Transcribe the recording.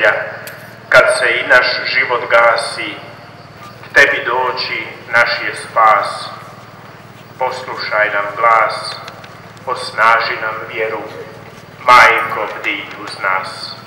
želja, kad se i naš život gasi, k tebi doći naš je spas. Poslušaj nam glas, osnaži nam vjeru, Majko, bdij uz nas.